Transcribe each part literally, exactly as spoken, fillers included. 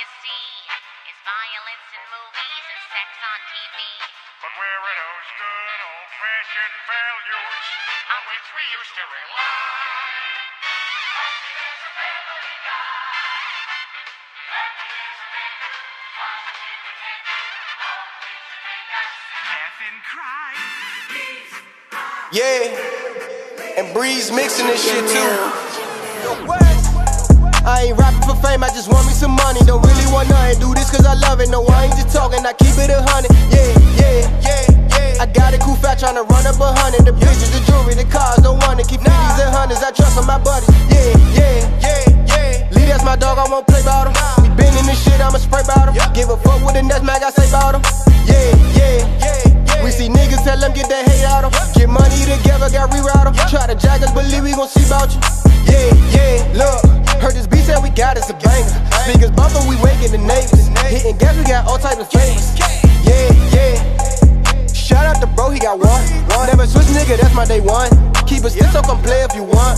you see is violence in movies and sex on T V. But where are those good old-fashioned values on which we used to rely? Laugh and cry. Yeah, and Breeze mixing this shit too. I ain't rapping for fame, I just want me some money. Don't really want nothing, do this cause I love it. No, I ain't just talking, I keep it a hundred. Yeah, yeah, yeah, yeah. I got it cool fat, tryna run up a hundred. The bitches, the jewelry, the cars, don't want it. Keep fifties and hundreds, I trust on my buddies. Yeah, yeah, yeah, yeah. Lee, that's my dog, I won't play bout him. We been in this shit, I'ma spray bout him. Give a fuck with the next mag, I say bout him. Yeah, yeah, yeah. We see niggas, tell them get that hate out 'em. Get money together, got reroute 'em. Try to jag us, believe we gon' see bout you. Yeah, yeah, look. Heard this beat said we got us a banger. Speakers bumpin', we waking the neighbors. Hitting gas, we got all types of favors. Yeah, yeah. Shout out to bro, he got one. Never switch, nigga, that's my day one. Keep it still, so come play if you want.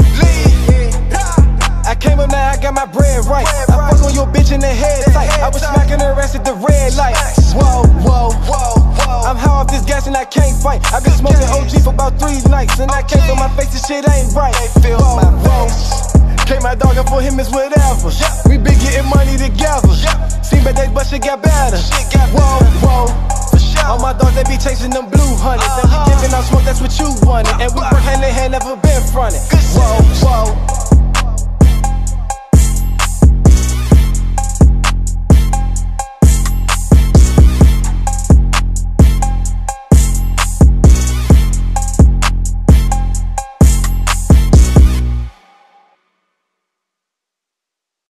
I came up now, I got my bread right. I fuck on your bitch in the head tight. I was smacking her ass at the red light. Whoa, whoa, whoa. I'm high off this gas and I can't fight. I've been smoking O G for about three nights, and I can't feel my face, this shit ain't right. Whoa, whoa. Came my dog up for him is whatever. We been getting money together. Seen bad days, but shit got better. Whoa, whoa. All my dogs, they be chasing them blue hundreds. And we giving out smoke, that's what you wanted. And we work hand in hand, never been fronted. Whoa, whoa.